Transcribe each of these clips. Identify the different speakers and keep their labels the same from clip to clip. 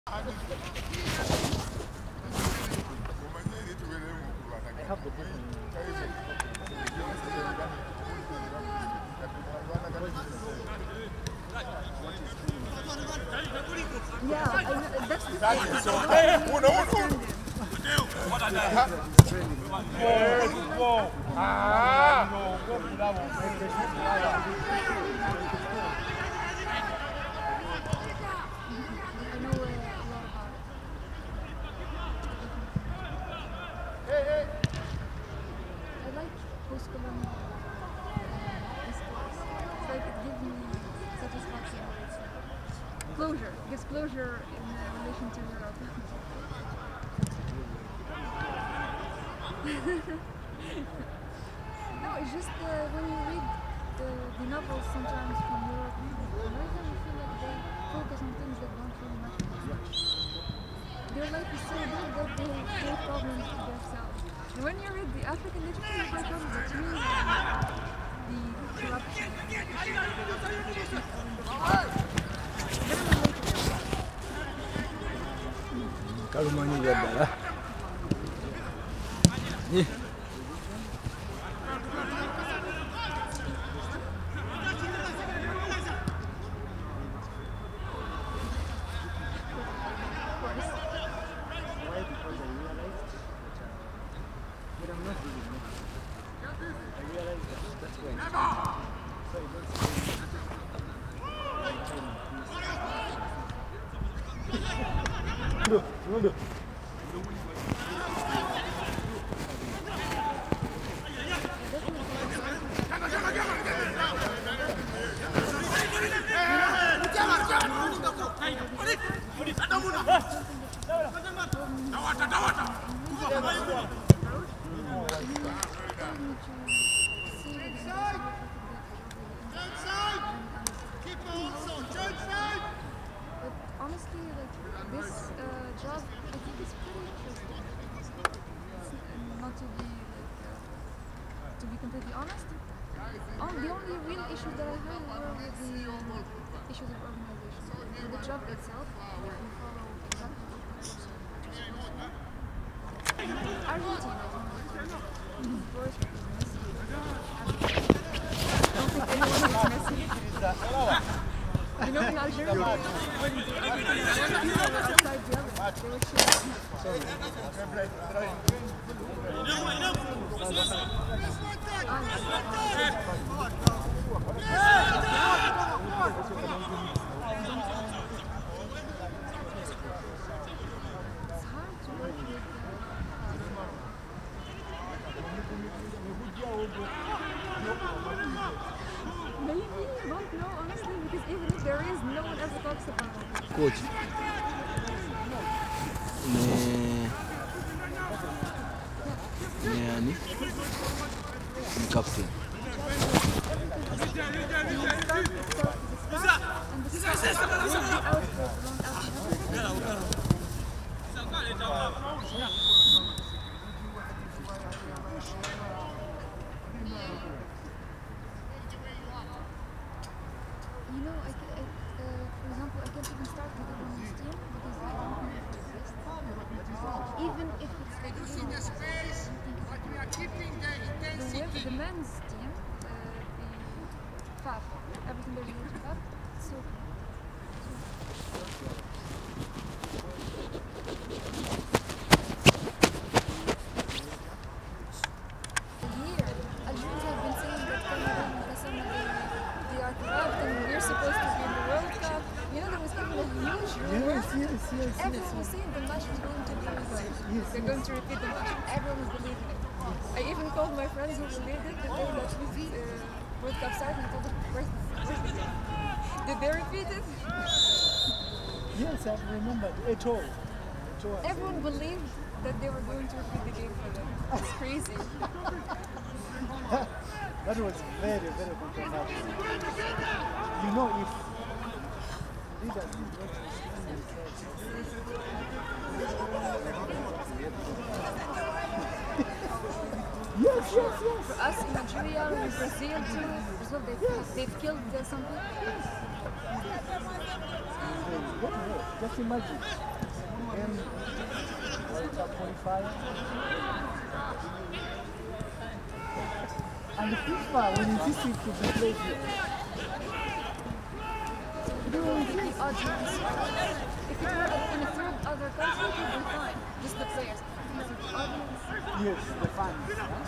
Speaker 1: I have the book.
Speaker 2: Yeah, that's the closure. Gives closure in relation to Europe. No, it's just when you read the novels sometimes from Europe, American, you feel like they focus on things that don't really matter. Their life is so good that they create problems to themselves. And when you read the African literature, it's like to me, the corruption.
Speaker 3: Kalumanya adalah ni. Ronaldo.
Speaker 2: Honestly, like this job, I think is pretty interesting. Not to be completely honest, the only real issues that I had were with the issues of organization. The job itself, if you follow exactly what you're supposed to do. Argentina, of course, Messi. I don't think anyone is Messi. You know, in Algeria, when the people were outside the oven, they were cheering. It's hard to work with maybe, don't know, honestly, because even if there is, no one ever talks about it.
Speaker 3: Coach. Yani captain.
Speaker 2: You know, for example, I can't even start with the women's team because I don't know if it exists. Even if it's like the men's team, the FAF, everything there's related to FAF, so here, Algerians have been saying that Cameroon and Gassama, they are corrupt and we're supposed to be in the World Cup. You know, there was even a huge rumor.
Speaker 1: Yes.
Speaker 2: Everyone was saying the match was going to be they're going to repeat the match. Everyone was believing it. I even called my friends who believed it the day that this World Cup started and told them, where's the game? Did they repeat it?
Speaker 1: Yes, I remember. Eto'o.
Speaker 2: Everyone believed that they were going to repeat the game for them. It's crazy.
Speaker 1: That was very, very controversial. You know, if leaders Yes.
Speaker 2: For us in Nigeria, in Brazil too, Brazil, they've killed some people.
Speaker 1: What the hell? Just imagine. World Cup qualifier. And FIFA will insist it to be played here.
Speaker 2: They will increase the odds. If it were in a third other country, it would be fine. Just the players. The audience.
Speaker 1: Yes, the fans.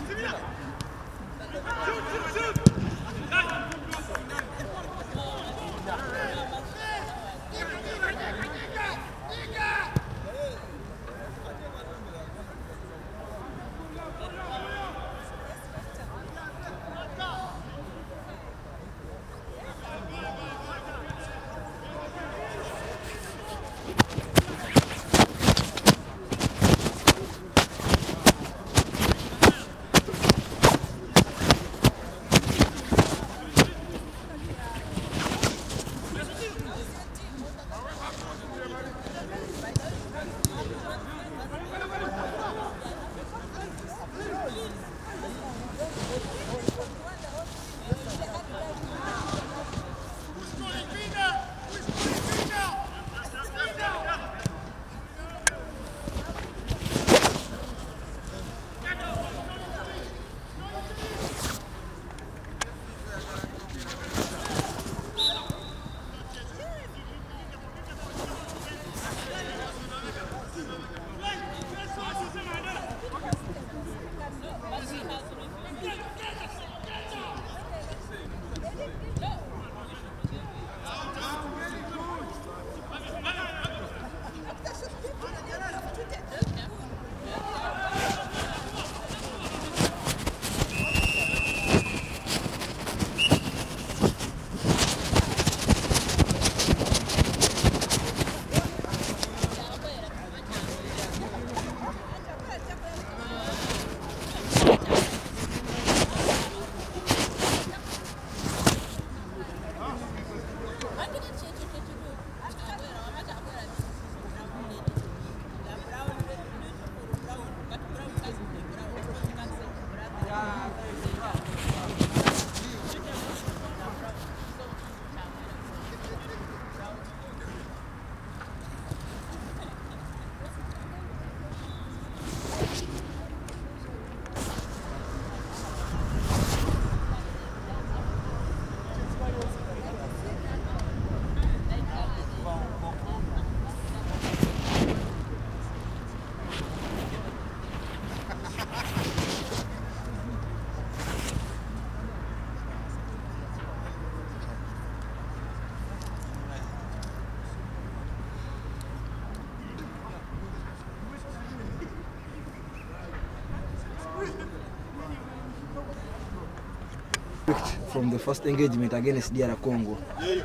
Speaker 3: From the first engagement against DR Congo.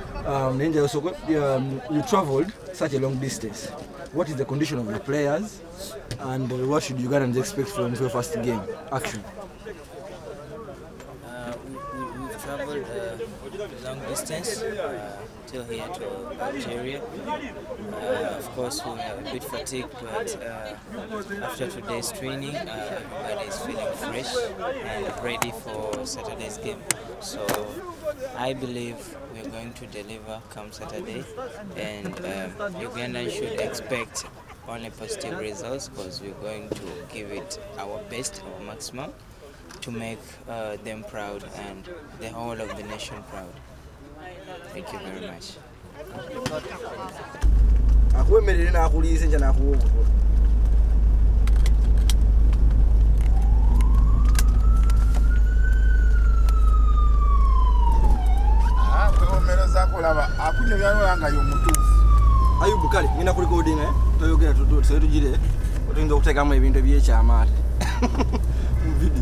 Speaker 3: You traveled such a long distance. What is the condition of the players and what should Ugandans expect from your first game action?
Speaker 4: We've traveled long distance till here to Algeria. Of course, we are a bit fatigued, but after today's training, everybody is feeling fresh and ready for Saturday's game. So I believe we're going to deliver come Saturday, and Ugandans should expect only positive results because we're going to give it our best, our maximum, to make them proud and the whole of the nation proud. Thank you very much.
Speaker 3: Ayubu kali nina ku recording toyogera tugire otuyinza okuteekamu ebintu ebyekyamaate mu video.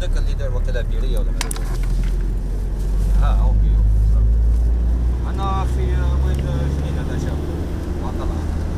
Speaker 5: ذاك اللي دار وقت الابيريه ولا ما دارش. اوكي انا في وين جنينه الاشام وطلع.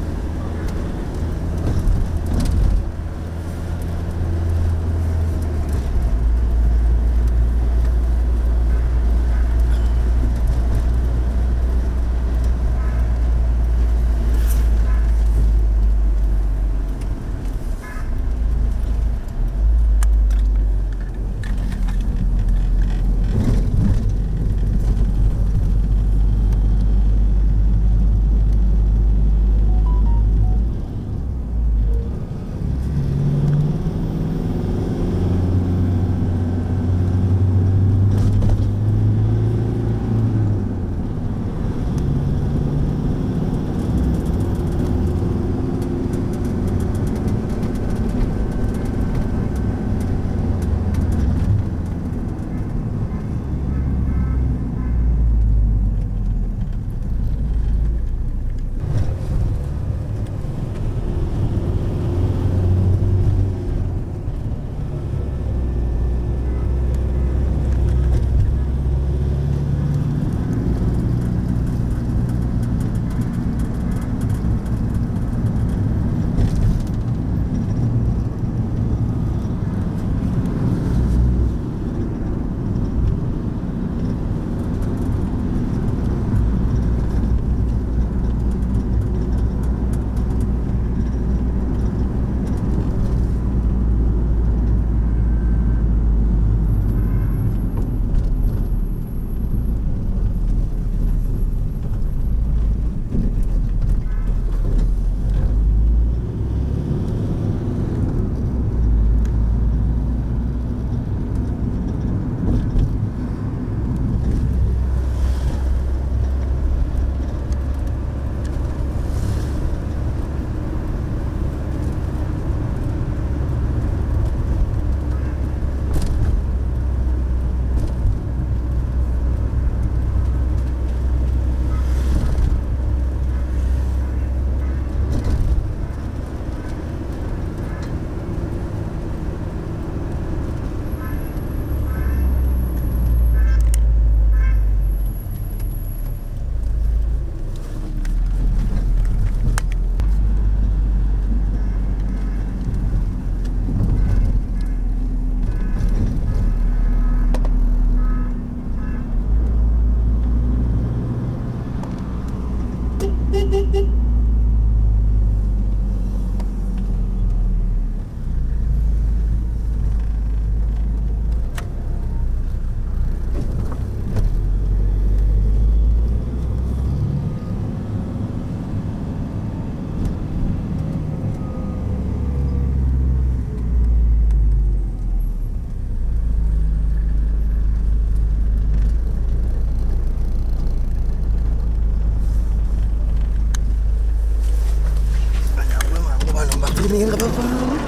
Speaker 3: Nggak apa-apa.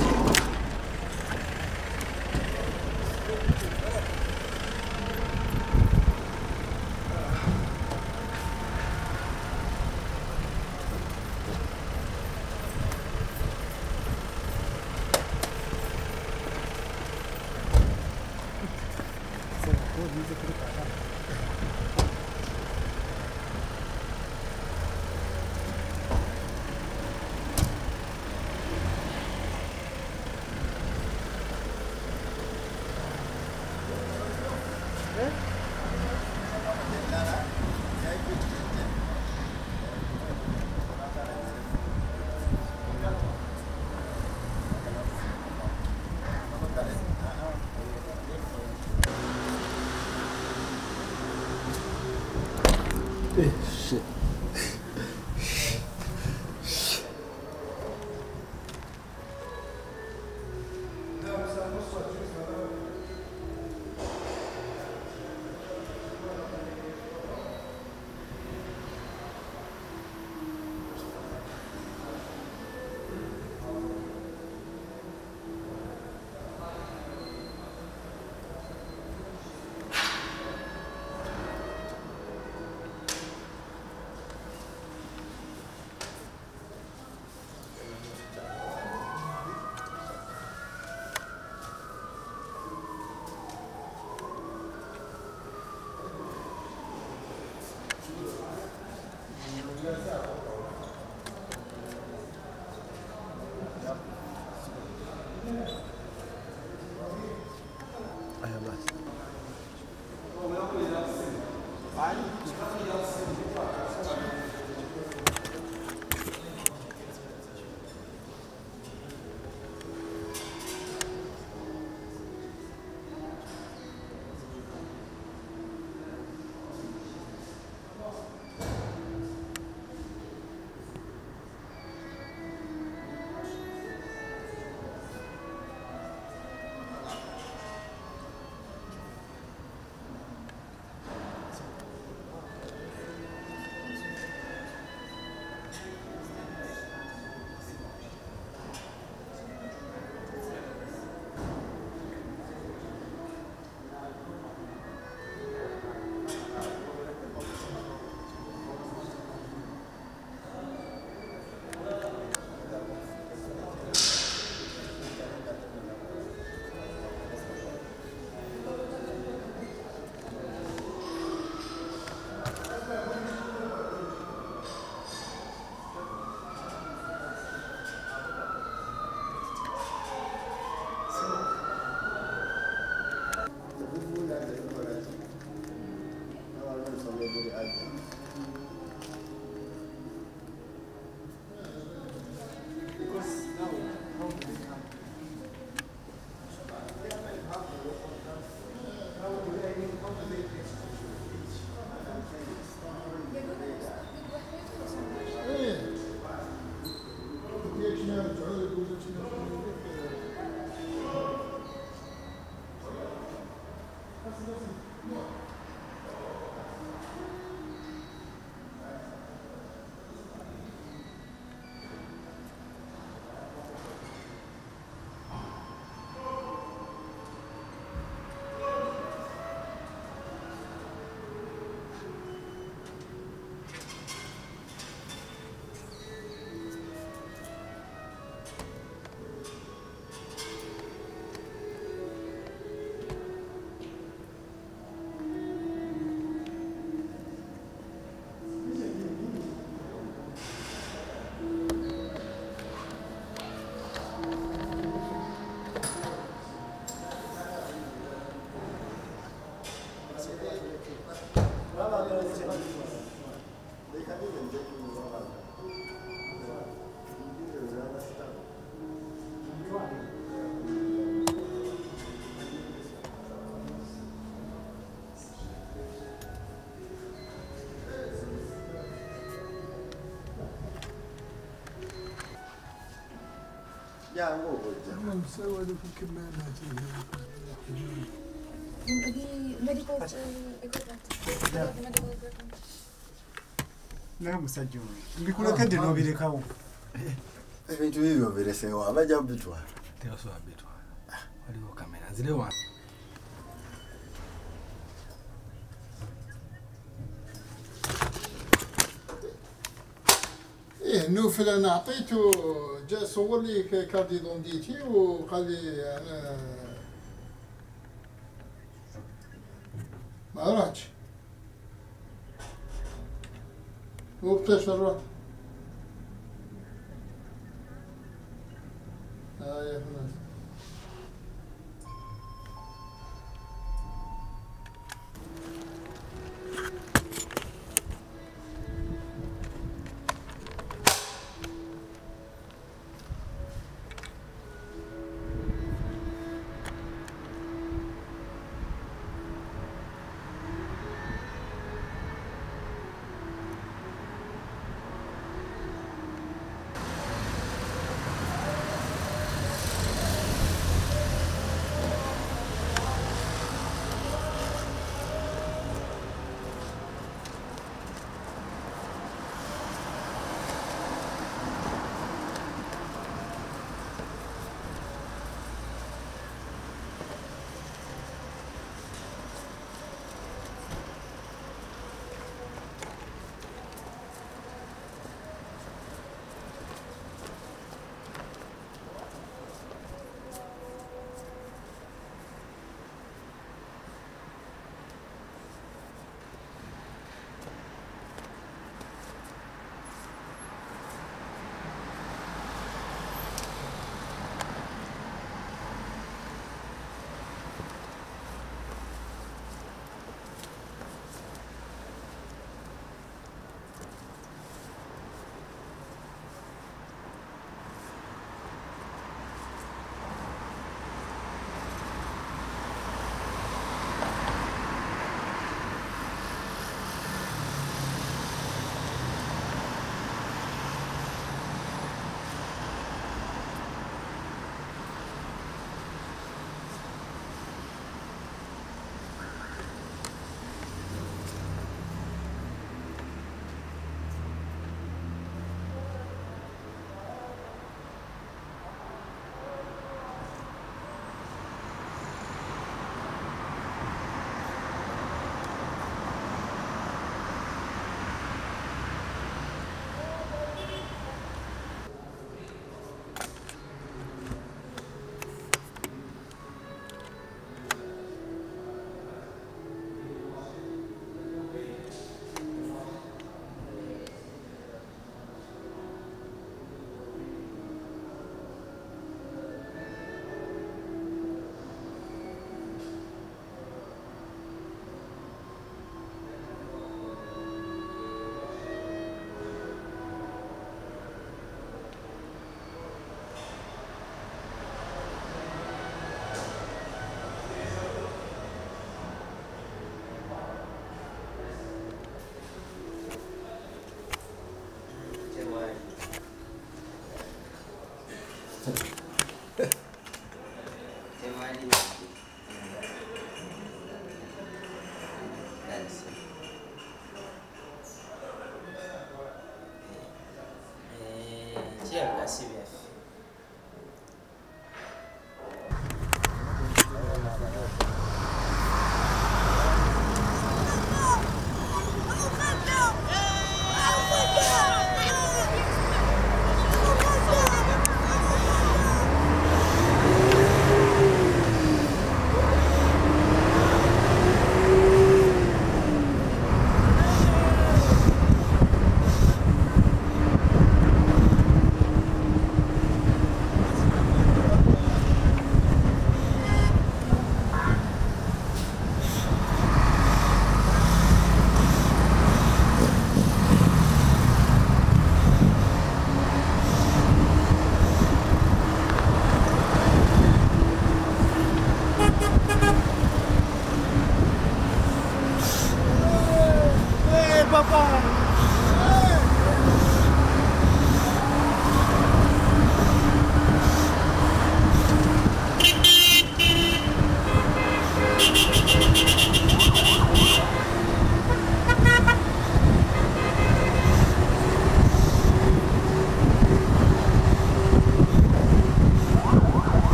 Speaker 3: Shit.
Speaker 2: medical equipment. Medical equipment.
Speaker 1: Namusajja oyo mbikulekedde n'obirekawo
Speaker 6: ebintu bibyo biresewo abajja kubitwala
Speaker 3: tebasobola bitwala waliwo kamera nzire wa
Speaker 7: نوفل انا اعطيته جا صور لي كارت ديدونتيتي وقال لي انا ما راحش وبتشرح يا فنان
Speaker 4: CBF.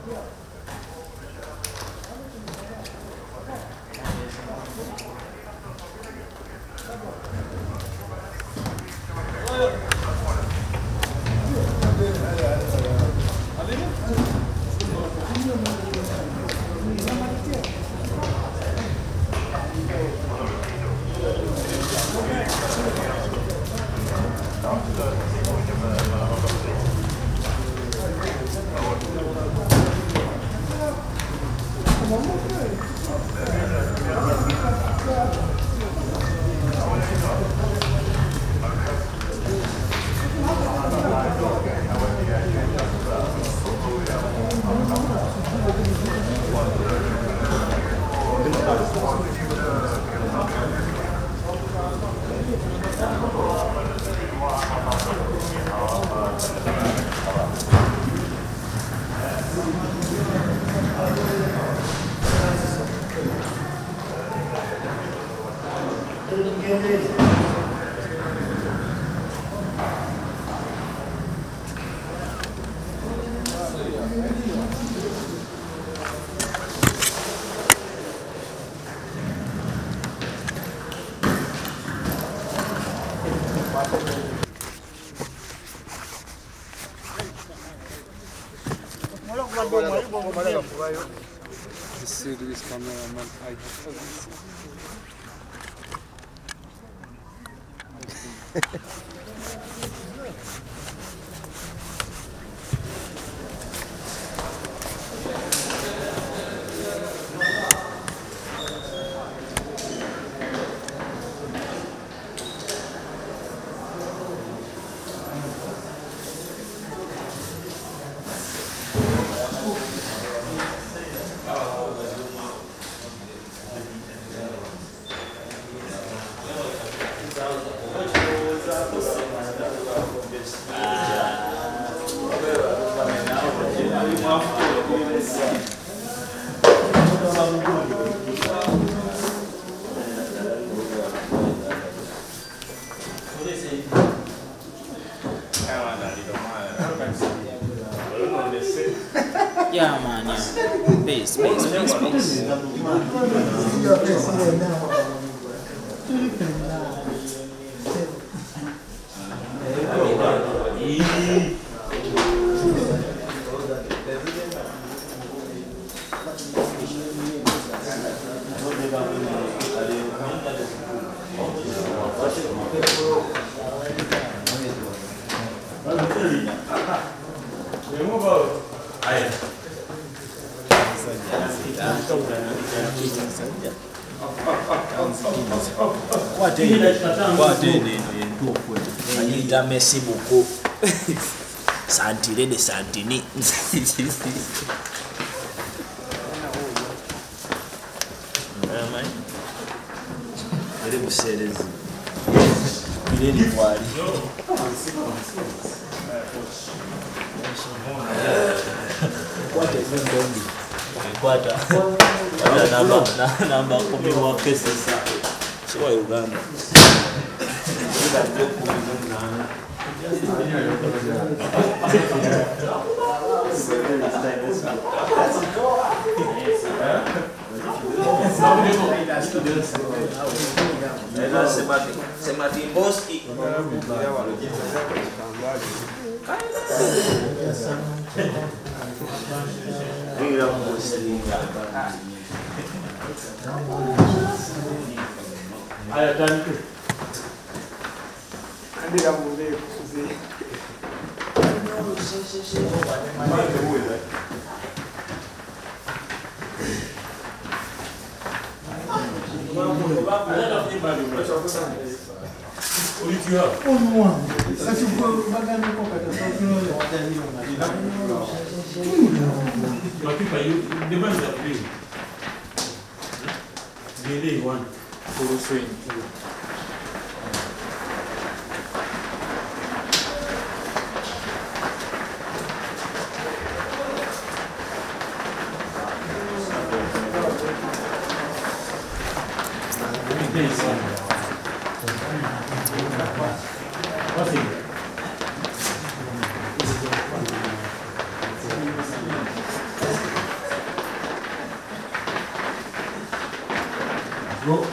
Speaker 8: The serious cameraman, I have
Speaker 4: Yeah, man, yeah. Peace.
Speaker 9: Anita Messi beaucoup. Santire de Santini. Ele buseres. Ele ni kwali. Kwata ndondi. Kwata. Namba kumi wa pesa sasa. Sio Uganda. Sematimboski. Go.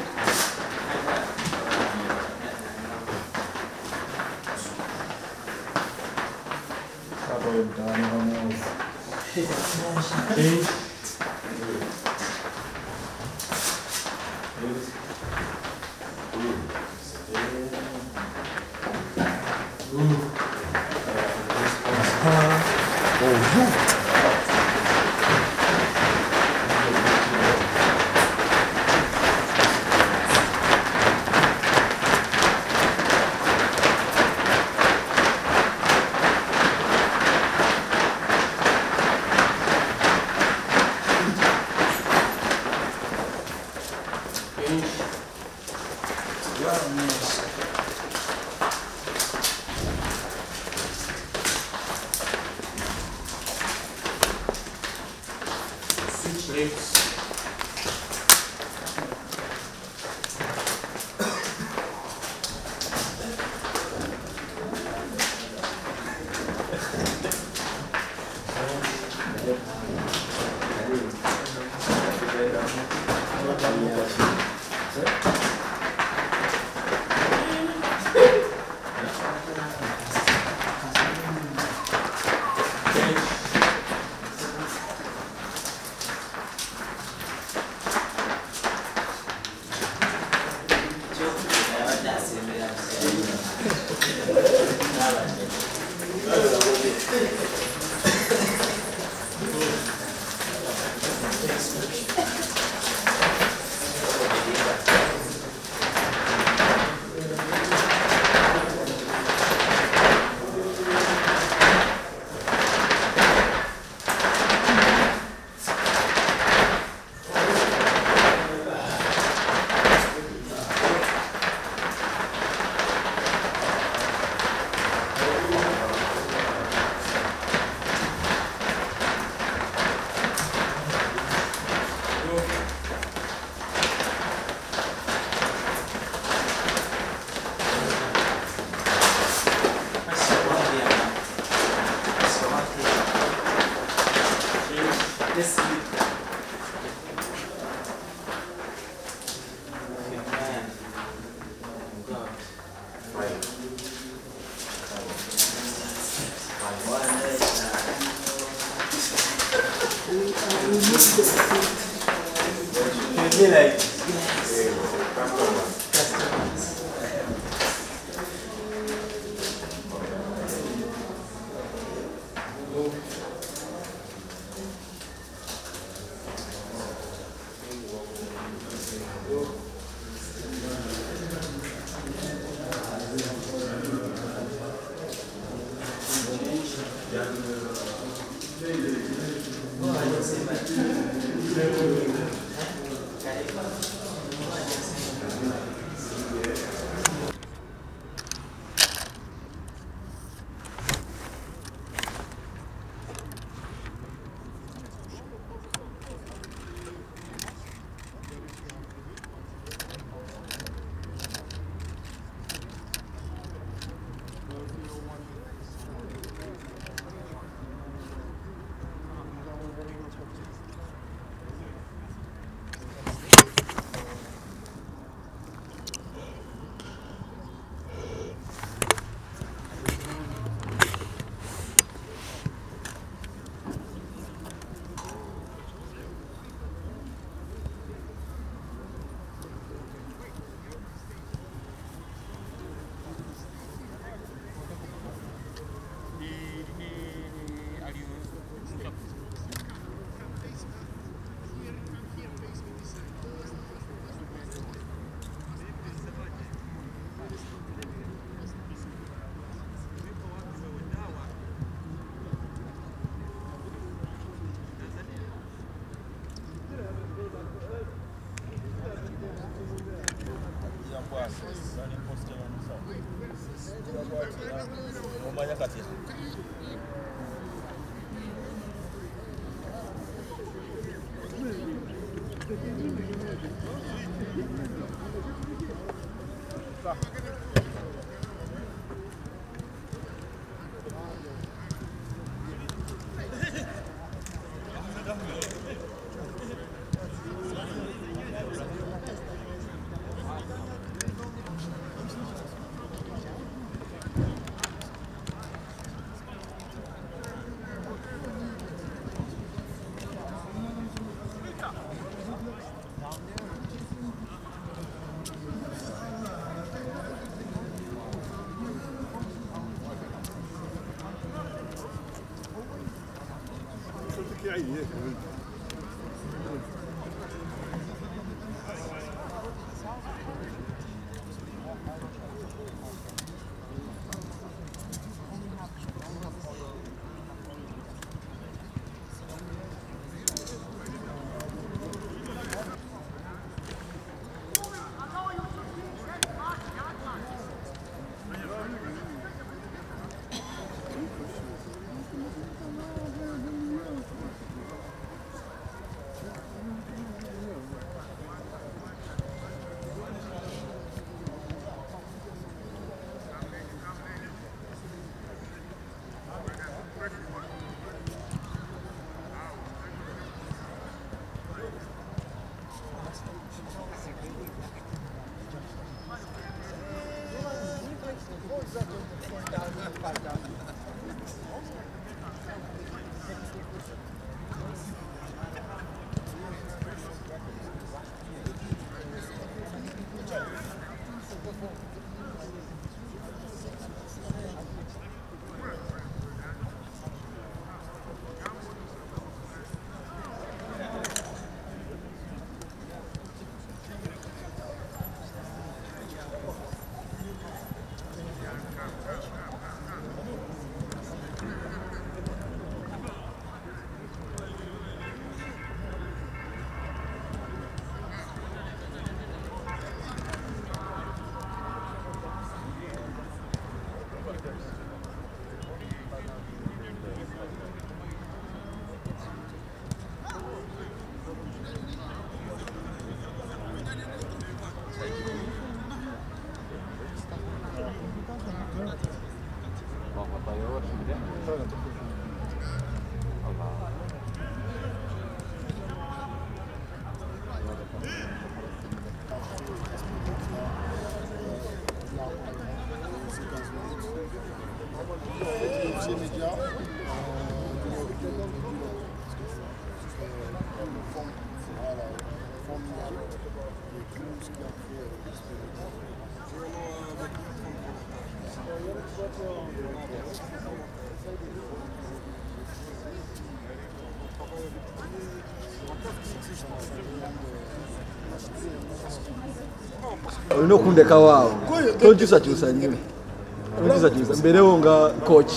Speaker 3: olina okundeka waawo tonkyusakyusa nnyo tonkyusakyusa mbeerewo nga coach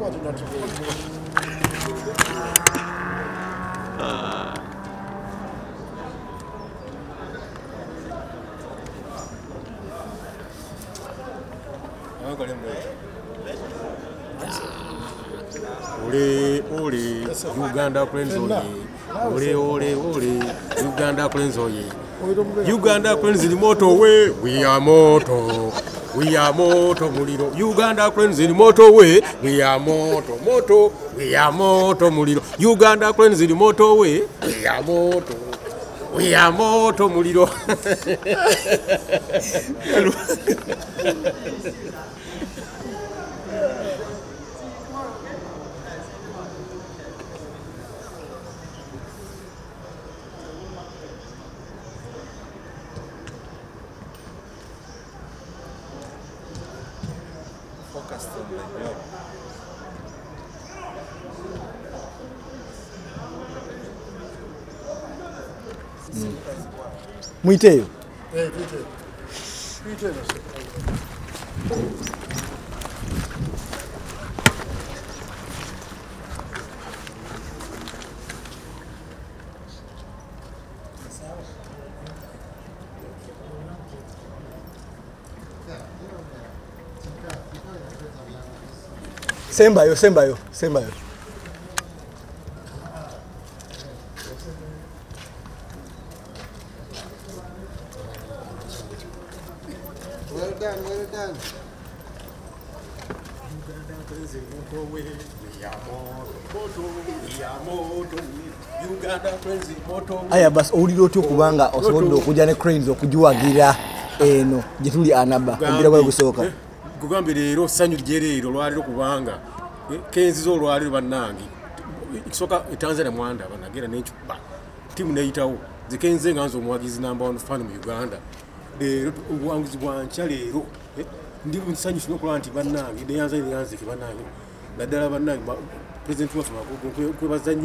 Speaker 10: Ole Uganda Cranes ole Uganda Cranes Uganda Cranes the moto way we are moto muliro Uganda Cranes the moto way we are moto muliro Uganda Cranes the moto way we are moto muliro
Speaker 3: Muiteyo. Sembayo.
Speaker 7: Well done.
Speaker 3: Aya bas owulira otya okubanga osobodde okujja ne Cranes okugiwagira eno gye tuli Anaba omupiira gwa gusooka
Speaker 10: kugambye leero ssanyu lyereero lwaliro kubanga kenziza olwaliro bannange ekisooka etanzania mwanda banagera n'encupa ttiimu neyitawo zikenze nga nze omuwagizi namba 1 fan mu Uganda leero obuwanguzi bwankya leero ndi musanyufu n'okulaba nti bannange neyanzanire yanzike bannange naddala bannange pulezidenti waffe kwebaza nnyo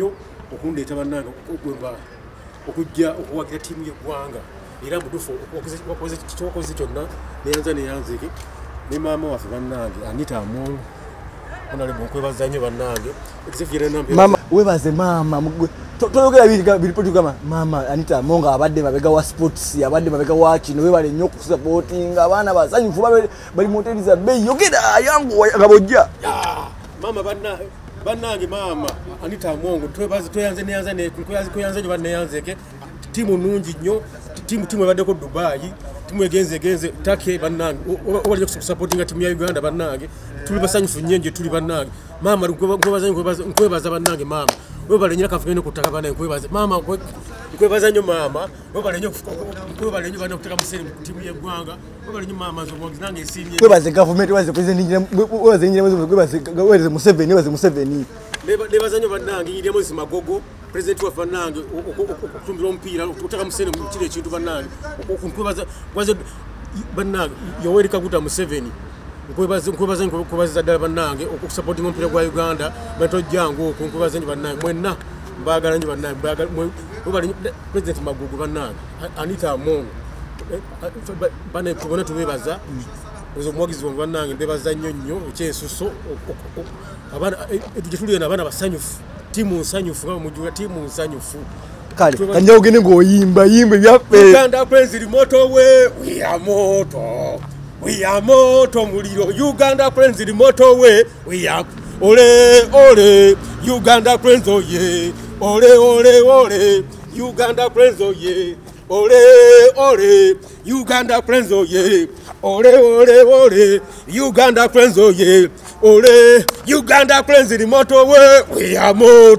Speaker 10: okundeeta bannange okugwemba okujja okuwagira ttiimu y'eggwanga era mutufu kyokoze kyonna neyanzeke ne maama waffe bannange Anita Amongo onalebo nkwebaza nnyo bannange
Speaker 3: mama webaze mama toyogera biripoti kama mama Anita Amongo abadde mabega wa sports abadde mabega wa kino webale nnyo kusupportinga abaana basanyufu bali mu hoteli za bei yogera yangu agabojja
Speaker 10: mama bannange mama Anita Amongo tweyanze nnyo banneyanzeke timu nungi nnyo timu ebaddeko Dubai timu egenze take bannange obalije kusupportinga timu ya Uganda bannange tuli basanyufu nnyo tuli bannange mama nkwebaza bannange mama webale nnyo kafugende kutaka bannange nkwebaza mama nkwebaza nnyo mama webale nnyo bannange kutaka musere mu timu y'eggwanga webale nnyo mama nzobongi nange esimye
Speaker 3: webaze government webaze president webaze Museveni
Speaker 10: nebaza nnyo bannange Yindia Moses Magogo president wa bannange okutumbira omupiira okutaka musere mu kire ekintu bannange nkwebaza bannange Yoweri Kaguta Museveni nkwebaza ddala bannange okusupportinga omupiira gwa Uganda batojjangu okwo nkwebaza nnyo bannange mwenna mbaagala nnyo bannange president Magogo bannange Anita Amongo bannange tubona tubebaza omuwagizi wange bannange mbebaza nnyo ekyensuso gyetuli abaana basanyufu timu nsanyufu mujula timu nsanyufu
Speaker 3: kale kanja ogende ng'oyimba byaffe
Speaker 10: Uganda Cranes moto we are moto muliro Uganda Cranes moto we are ole Uganda Cranes oye ole Uganda Cranes oye ole Uganda Cranes oye ole Uganda Cranes oye ole Uganda Cranes moto we are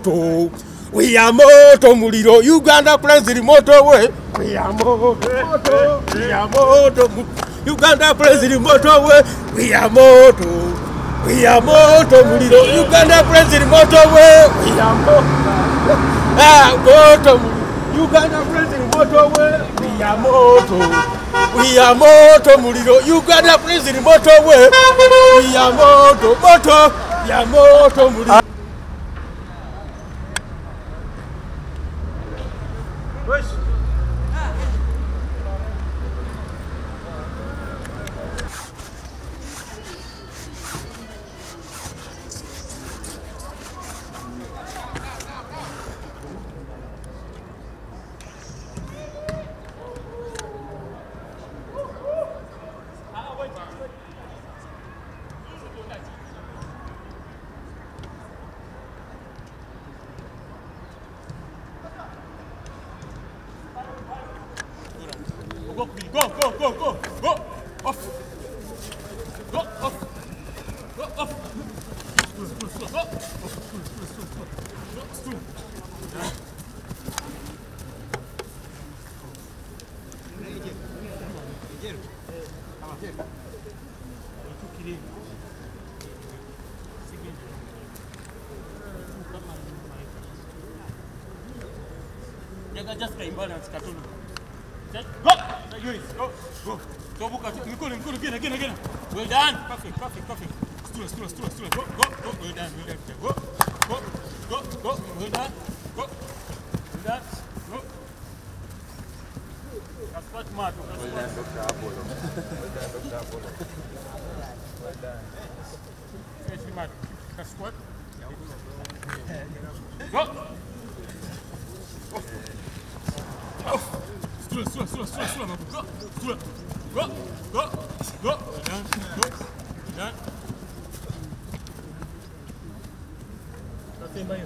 Speaker 10: moto muliro Uganda Cranes moto we are moto Uganda Cranes moto we are moto muliro Uganda Cranes moto we are moto Uganda Cranes moto we are moto muliro Uganda Cranes moto we are moto muliro Go! Off! Go off! Just imbalance Katulu. Just go! Go! Go, again. Well done. Perfect. Stool. Go. Well done. Go. Well done. Go. Well done. Go. That's what matters. Well done, Dr. Apollo. Well done. Yes, Matt. That's what? Go. Stool. Go. Well done. Nothing by you.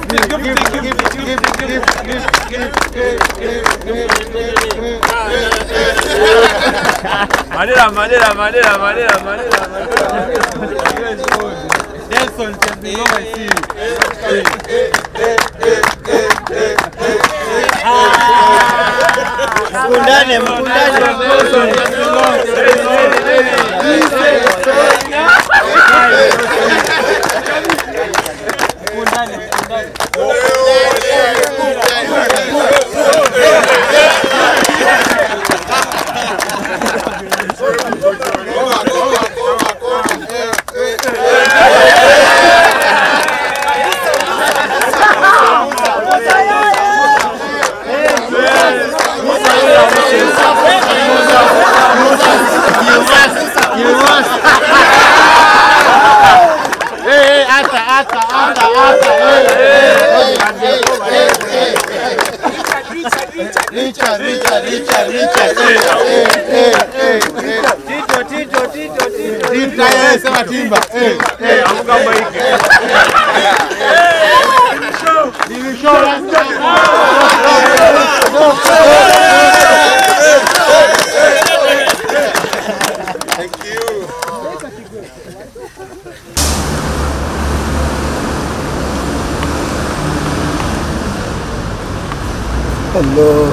Speaker 10: Give.
Speaker 1: Nelson can be long I see. Mkundane.
Speaker 3: Hello.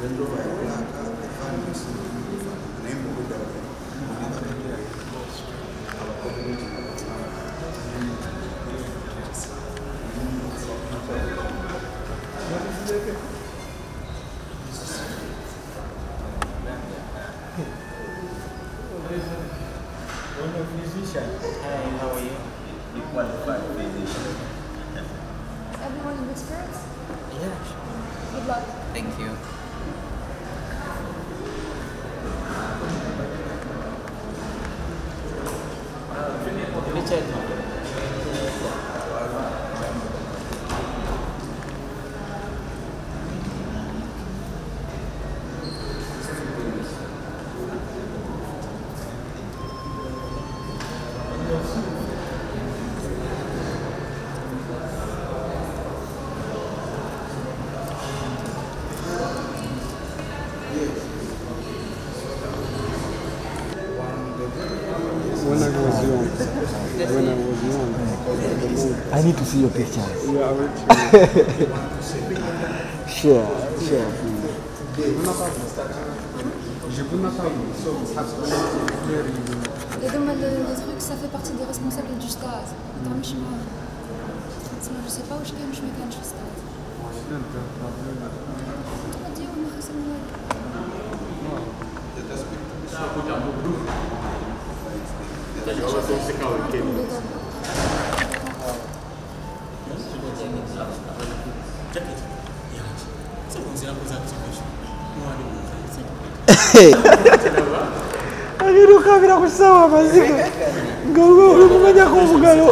Speaker 2: Everyone in good spirits?
Speaker 4: Yeah.
Speaker 2: Good luck.
Speaker 4: Thank you.
Speaker 8: When I was young,
Speaker 3: I need to see your pictures.
Speaker 8: yeah, I went to
Speaker 3: Sure.
Speaker 2: Et donc, le truc, ça fait partie des responsables du stade. Attends, je sais pas où je gagne, je me gagne, je stade. Tu m'as dit, on a fait
Speaker 3: Akiruka kusawa maziko ngogo ukumenya kumugalo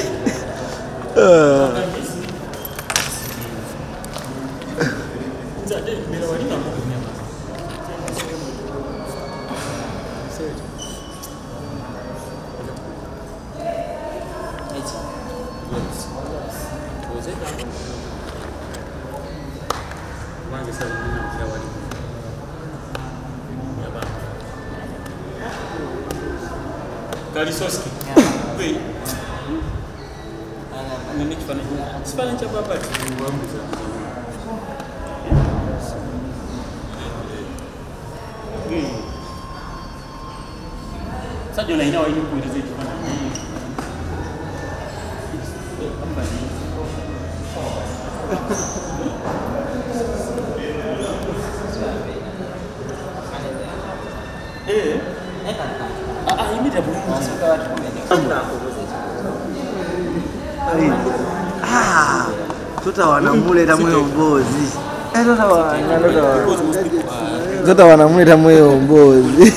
Speaker 11: Kalisoski. Wait. Nini kifanya cha baba sasa jona inawa hiyo kuelezea kifanya
Speaker 3: Tota wanamuleta mweyombozi. Tota wanamuleta mweyombozi.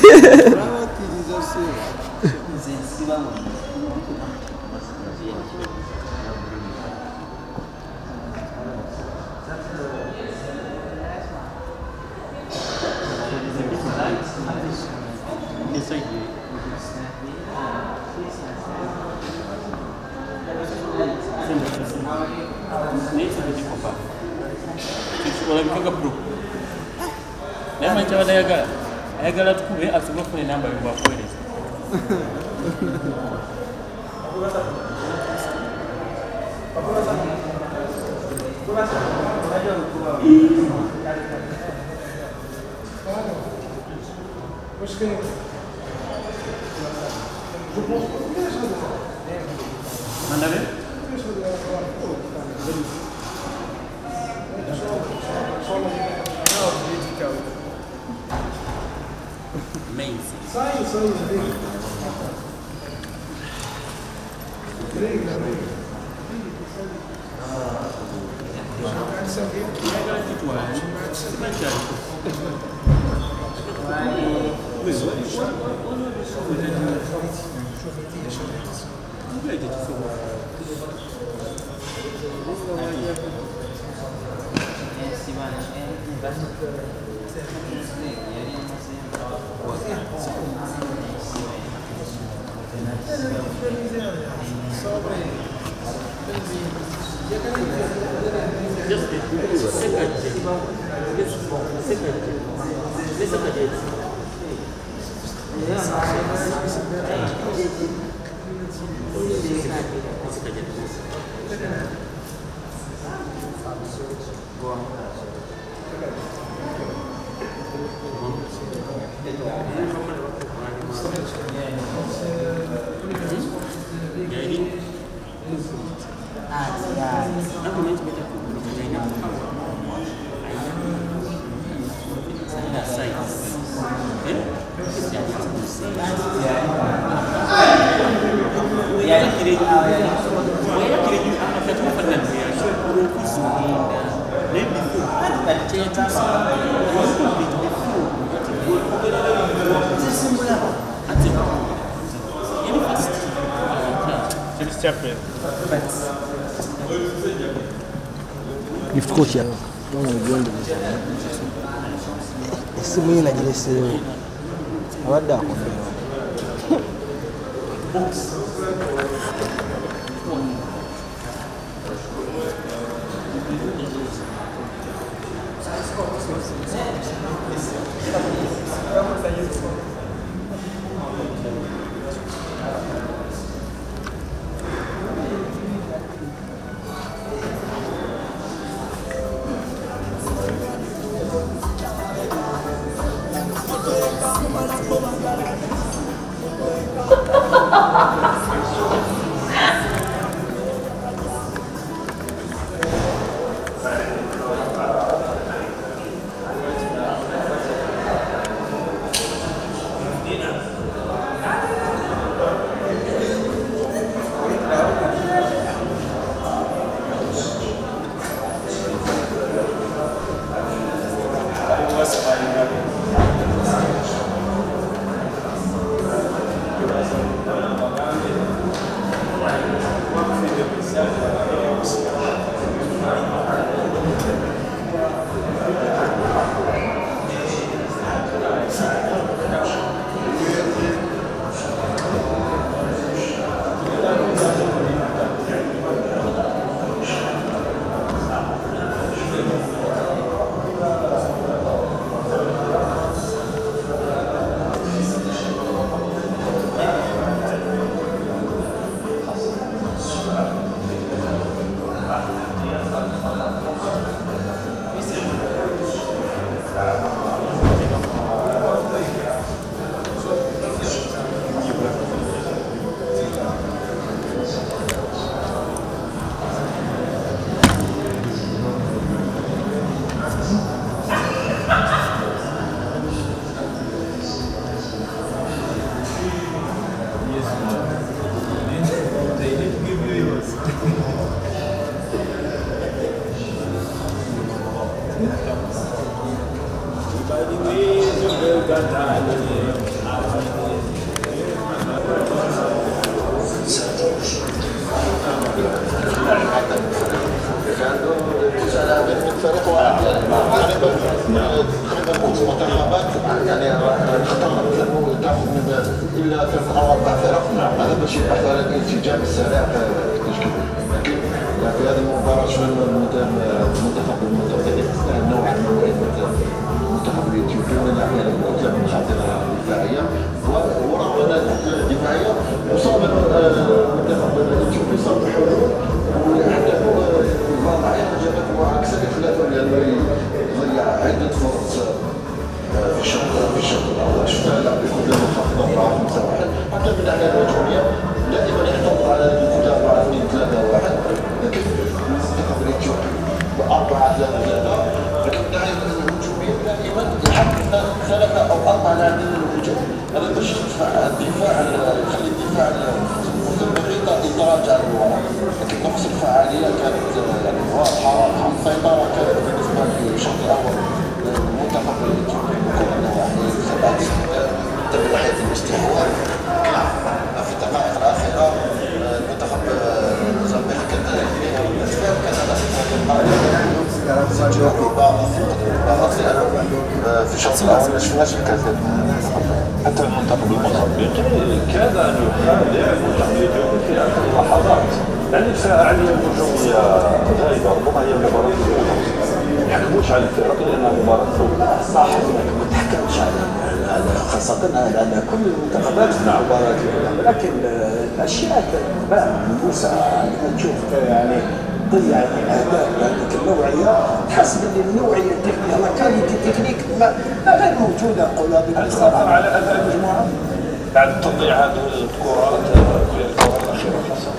Speaker 11: ayagala tukube asobola okufuna enamba bwebakuweereza Mandabe?
Speaker 3: Lift coach ya esimu ye nagireseewo abadde akofera
Speaker 7: الا ثلاث او اربع فرق هذا باش يبحث على الانسجام السريع في هذه المباراه شفنا المنتخب المتوسطي نوعا ما المنتخب الاثيوبي من الناحيه الاولى من خاطر دفاعيه ورغبه دفاعيه وصاب المنتخب الاثيوبي صاب حلول وحدثوا بعض الاحيان جابت معاكسه لثلاثه لانه يضيع عده فرص في الشوط الاول شفنا اللاعب يكون له منخفضه مع 5-1 حتى من الناحيه الهجوميه دائما يحتفظ على الكتاب 4-2-3-1 كيف المنتخب الاثيوبي 4-3-3 لكن من الناحيه الهجوميه دائما يحقق 3 أو 4 لاعبين للهجوم هذا باش يدفع الدفاع يخلي الدفاع المستمرين يتراجع للوراء لكن نقص الفعاليه كانت يعني واضحه السيطره كانت بالنسبه للشوط الاول المنتخب الاثيوبي بكل النواحي 7 حتى من ناحيه الاستحواذ في الدقائق الاخيره المنتخب موزمبيق كان الاسباب كان في الشوط الاول ما شفناش الكثير حتى المنتخب الموزمبيقي كاد ان يخادع المنتخب الاثيوبي في اخر اللحظات يعني الفاعليه الهجوميه غايبه ربما هي مباراه ما يحكموش على الفرق لانها مباراه صح ما تحكمش على خاصه على كل المنتخبات في المباراه لكن الاشياء تبان ملموسه تشوف يعني تضيع اهداف بهذيك النوعيه تحس ان النوعيه التكنيكيه كاليتي تكنيك ما غير موجوده نقولها بالاصابه على اداء المجموعه بعد تضيع هذه الكرة في الكرة الأخيرة حسن.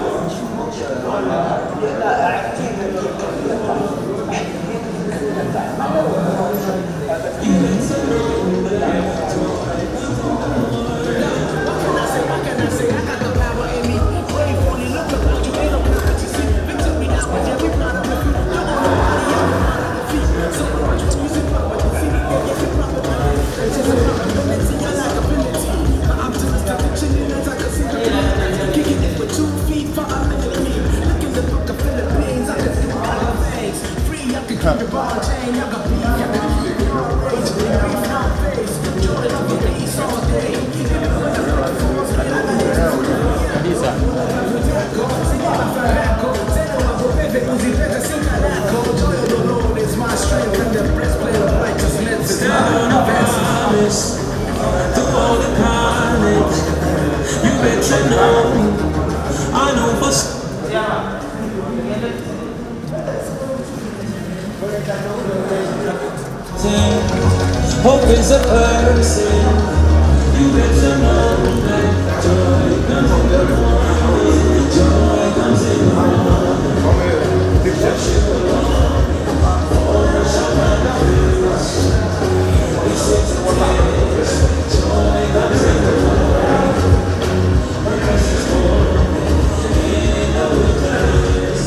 Speaker 12: Hope is a person. You better know that joy comes in the morning. Joy comes in the morning. Worship the Lord. Oh, shall not lose. We sing together. Joy comes in the morning. Because it's morning in the wilderness.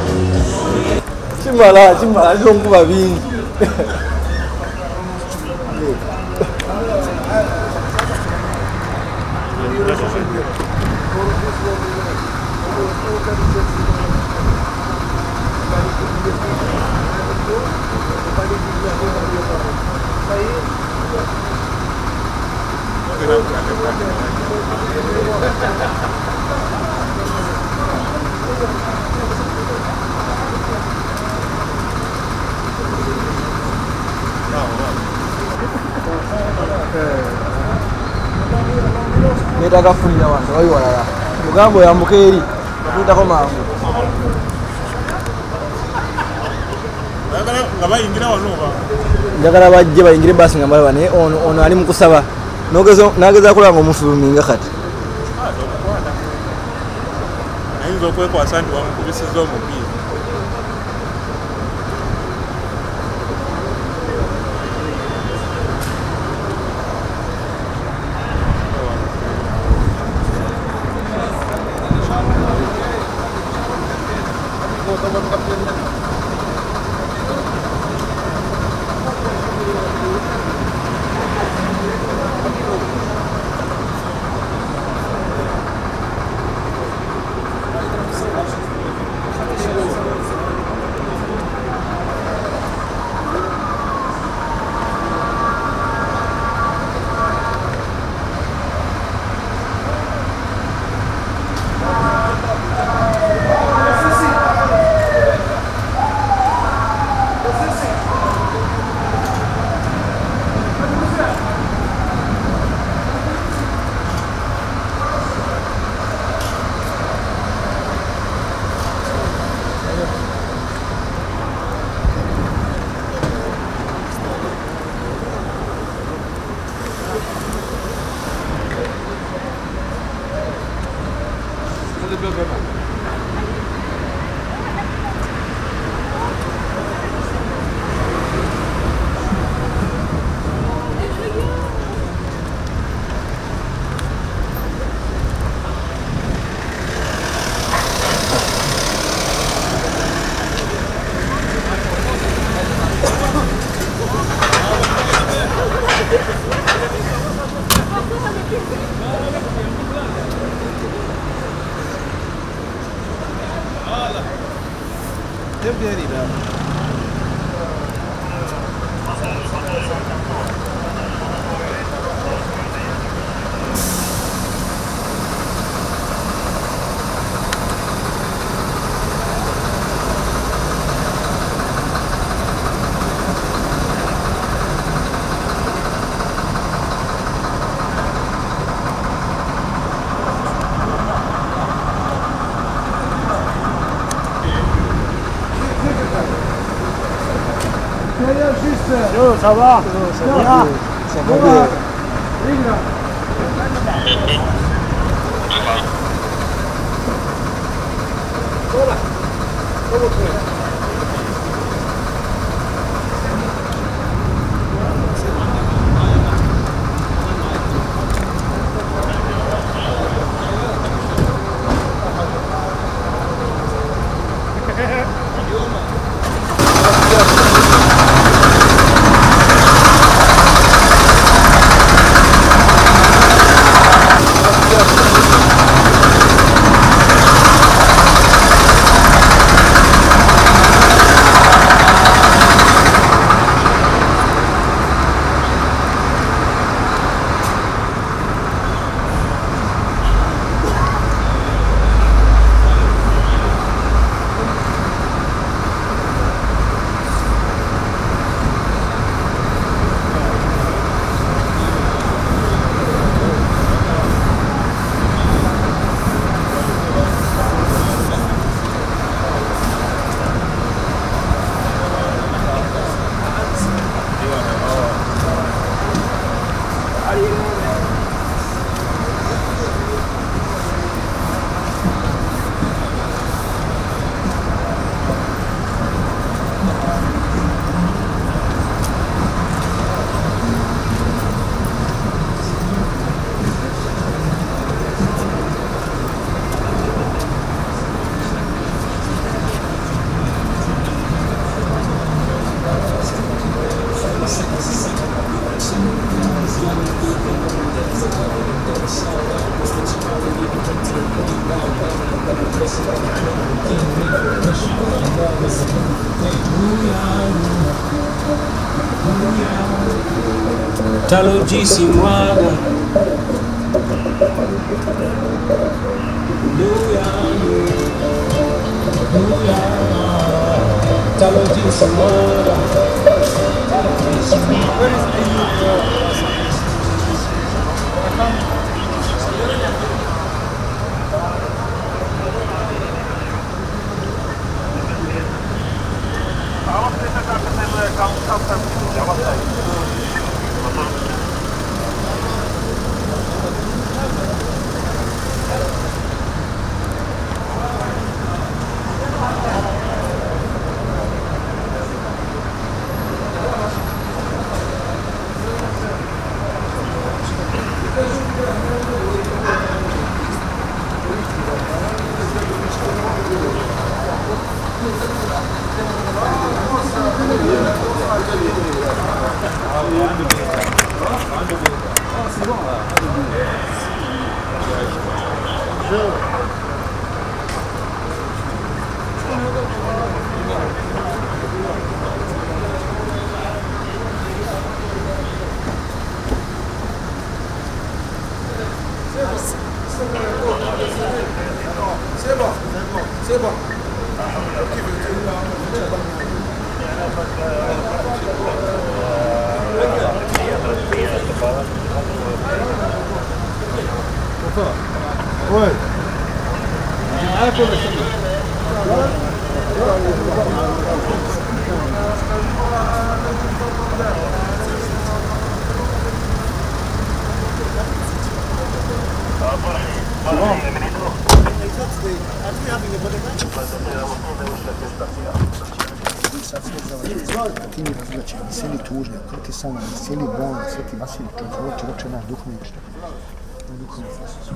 Speaker 3: Chimala, don't go away. Netaka kufunira wantu wayiwalala mugambo yambuka eri tuyitako mangu njagala bajje bayingire basi nga mbalaba naye ono ali mukusaba nageza kulaba nga omufuluminga kati
Speaker 13: ayinza okwekwasa nti wamukubisiza omupiira
Speaker 1: Ça va?
Speaker 3: Ça va bien.
Speaker 14: Talojisi mwaga Talojisi mwaga
Speaker 15: C'est bon. Ouais. Ti mi razlačeni, sve li tužni, kako ti samo, sve li bolni, sve ti Vasilij čovječe, oče naš, duh mi što. Duh mi su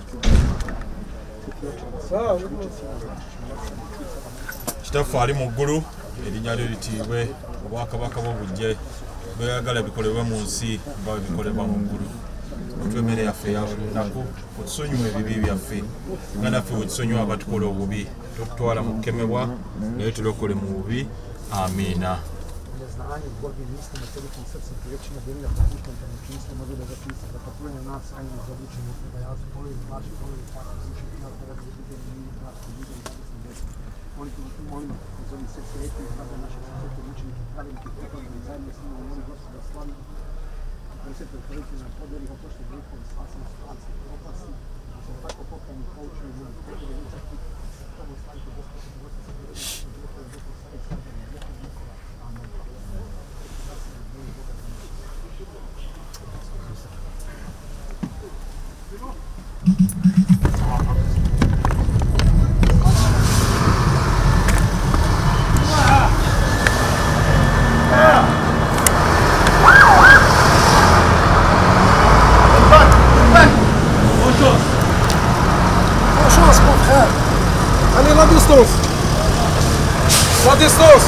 Speaker 13: Kitaffe ali mu ggulu erinnya lyo litiibwe obwakabaka bw'obujje bweyagala bikolebwe mu nsi nga bikolebwa mu ggulu otwa emmere yaffe ya buli lunaku otusonyiwa ebibi byaffe nga naffe wetusonyiwa abatukola obubi totutwala mu kukemebwa naye tulokole mu bubi amiina.
Speaker 15: Neznanje v borbi misli na celitim srcem, privečenja delila pokušnja, da nič nismo mogli da zapisa, da patrujanje nas, ajmo zavučenje, da jaz boli, vaši boli, tako zvučiti nas, da radi ljudje, mi nas, ljudi, da sam desni. Molimo, pozovim sve sretni, zbada naše svete učenike, pravilnike, prehodne, zajedno s njima, molim Gospoda slavno, presvete otvoriti na podeli, oprošli grehove, spasimo situacije, opasni, da se tako pokajni poučeni, ljudi, potrebno učati, tomu stavite Gospoda, Gospoda se vjerujete, grehove, Gospoda stavi sadanje, grehove, Nikova, amen.
Speaker 10: La distance.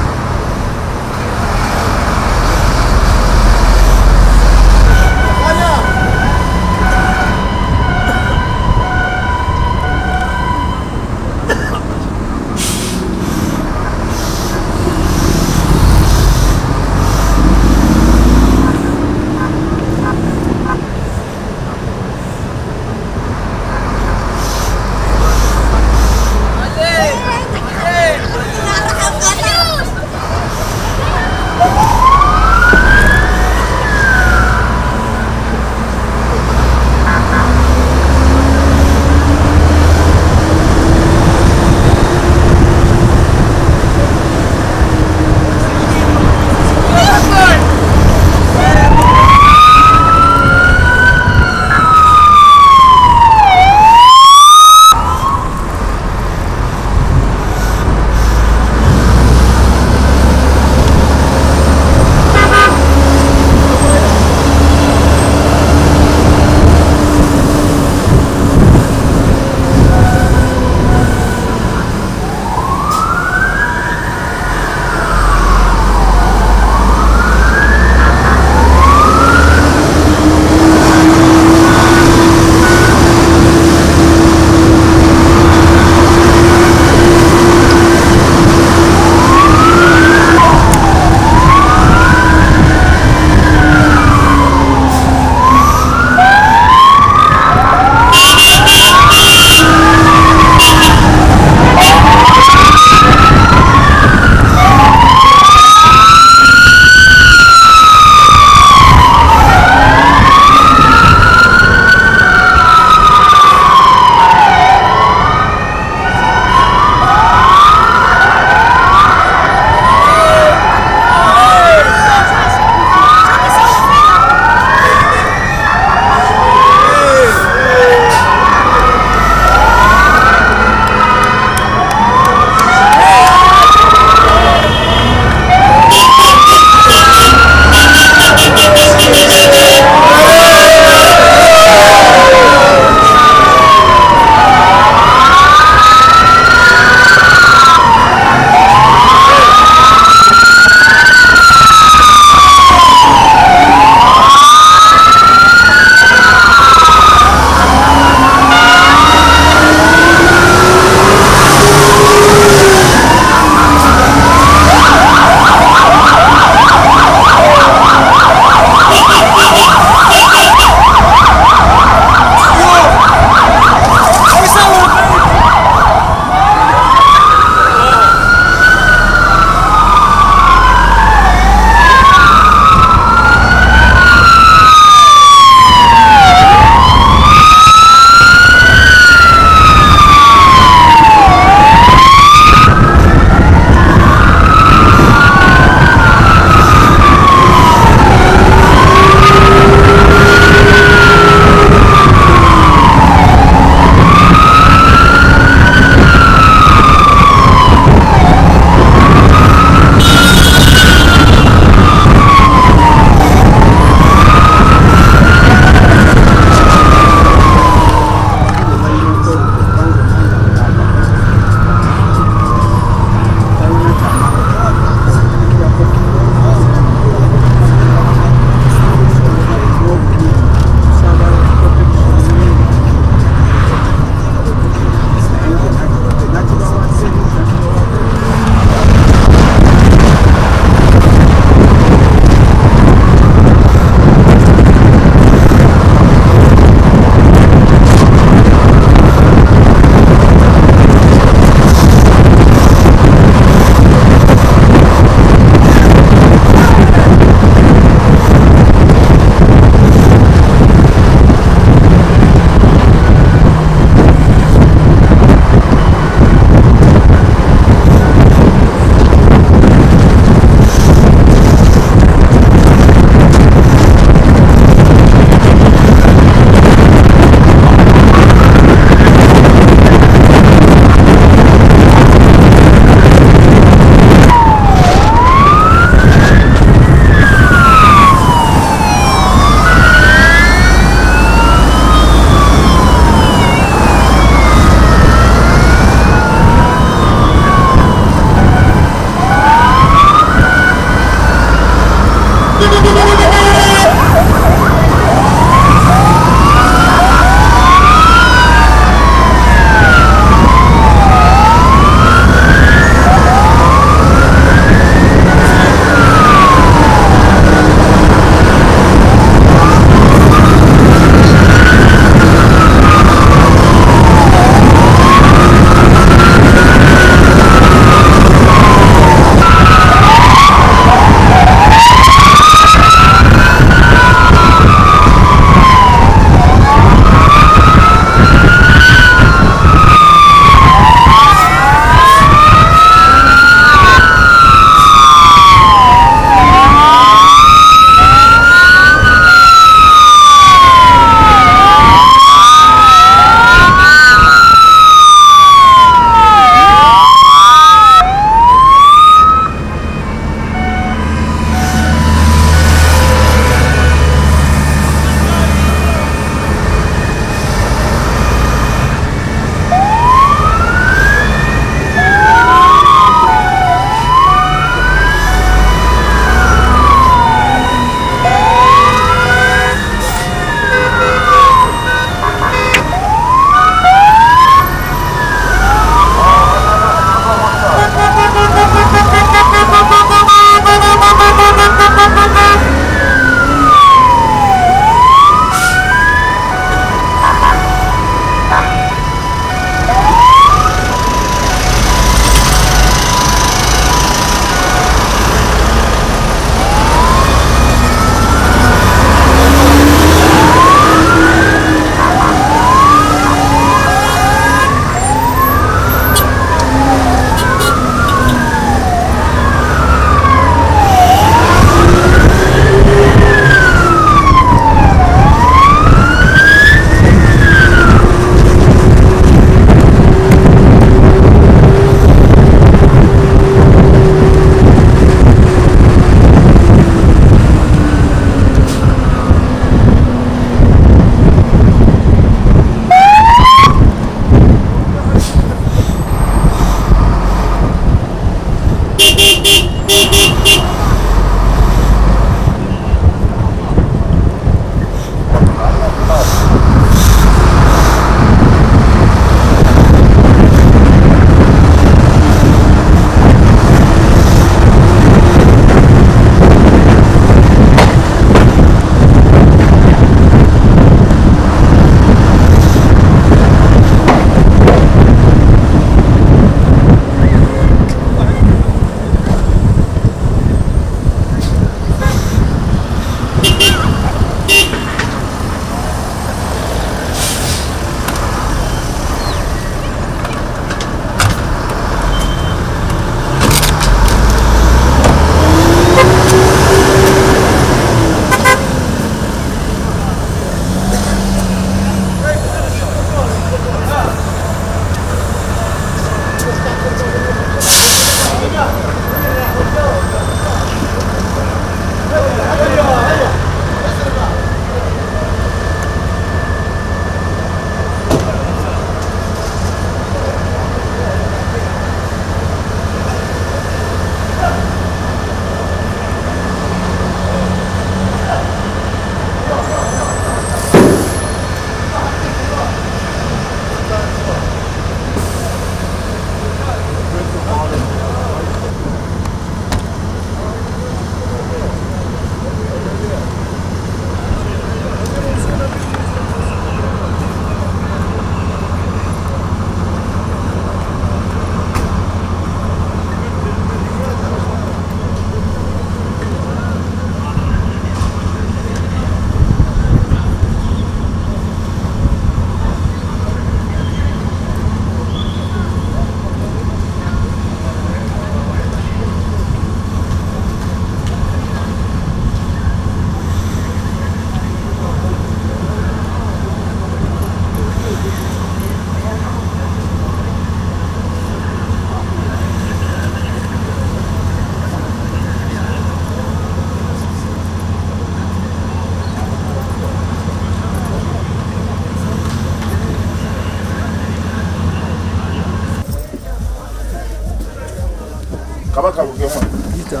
Speaker 16: kabaka lugema
Speaker 3: Gita.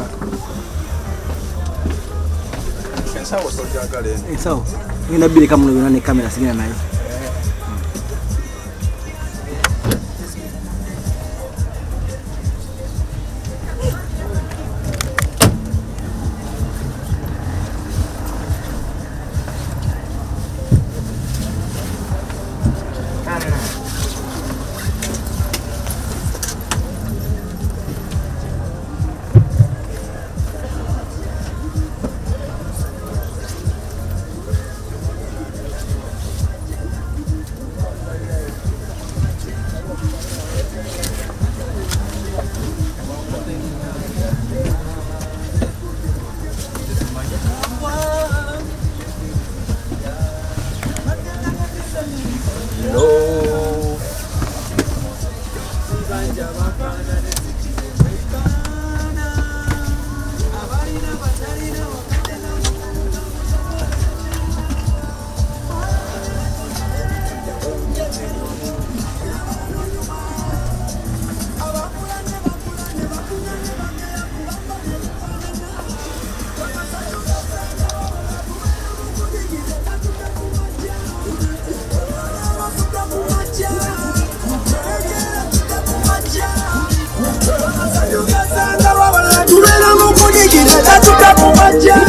Speaker 16: Ensawo sojagala eno.
Speaker 3: Ensawo. Ngenda bile kama unaona ni kamera singina nayo.
Speaker 12: Tulela mu kunyigiriza tutakumaja